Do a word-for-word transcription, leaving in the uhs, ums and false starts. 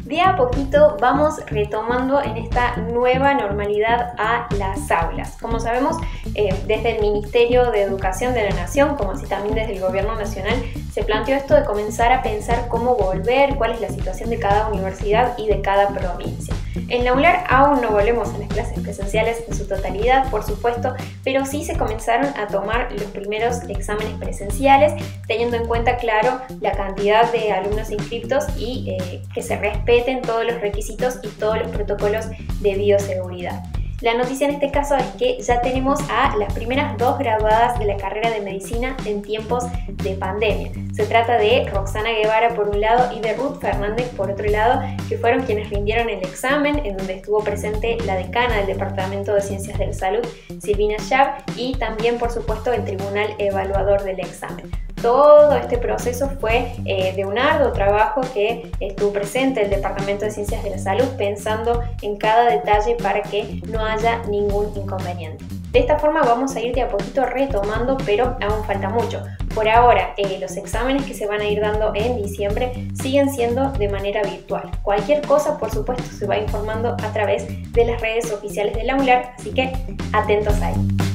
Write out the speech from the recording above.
De a poquito vamos retomando en esta nueva normalidad a las aulas. Como sabemos, eh, desde el Ministerio de Educación de la Nación, como así también desde el Gobierno Nacional, se planteó esto de comenzar a pensar cómo volver, cuál es la situación de cada universidad y de cada provincia. En la U L A R aún no volvemos a las clases presenciales en su totalidad, por supuesto, pero sí se comenzaron a tomar los primeros exámenes presenciales, teniendo en cuenta, claro, la cantidad de alumnos inscriptos y eh, que se respeten todos los requisitos y todos los protocolos de bioseguridad. La noticia en este caso es que ya tenemos a las primeras dos graduadas de la carrera de medicina en tiempos de pandemia. Se trata de Roxana Guevara por un lado y de Ruth Fernández por otro lado, que fueron quienes rindieron el examen, en donde estuvo presente la decana del Departamento de Ciencias de la Salud, Silvina Schaab, y también, por supuesto, el Tribunal Evaluador del examen. Todo este proceso fue eh, de un arduo trabajo que estuvo presente el Departamento de Ciencias de la Salud pensando en cada detalle para que no haya ningún inconveniente. De esta forma vamos a ir de a poquito retomando, pero aún falta mucho. Por ahora, eh, los exámenes que se van a ir dando en diciembre siguen siendo de manera virtual. Cualquier cosa, por supuesto, se va informando a través de las redes oficiales de la U L A R, así que atentos ahí.